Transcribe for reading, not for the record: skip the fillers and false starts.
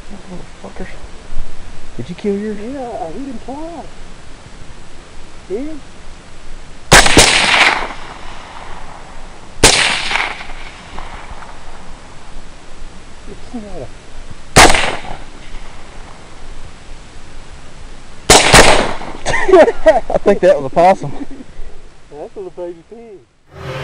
Motherfuckers. Did you kill yours? Yeah, I hit him twice. Did? I think that was a possum. That's a baby pig.